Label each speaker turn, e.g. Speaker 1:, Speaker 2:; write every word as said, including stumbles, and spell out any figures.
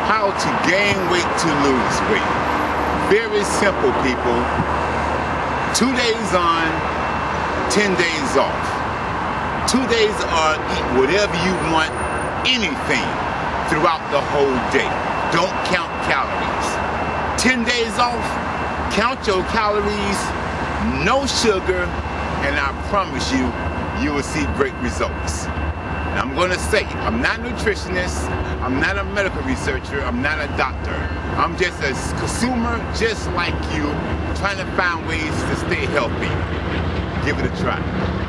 Speaker 1: How to gain weight to lose weight. Very simple, people. Two days on, ten days off. Two days are eat whatever you want, anything, throughout the whole day. Don't count calories. Ten days off, count your calories, no sugar, and I promise you, you will see great results. Now, I'm going to say, I'm not a nutritionist, I'm not a medical researcher, I'm not a doctor. I'm just a consumer, just like you, trying to find ways to stay healthy. Give it a try.